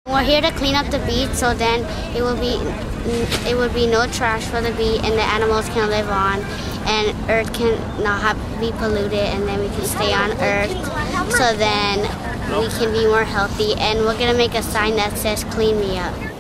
We're here to clean up the beach, so then it would be no trash for the beach, and the animals can live on, and Earth can not be polluted, and then we can stay on Earth. So then we can be more healthy, and we're gonna make a sign that says "Clean me up."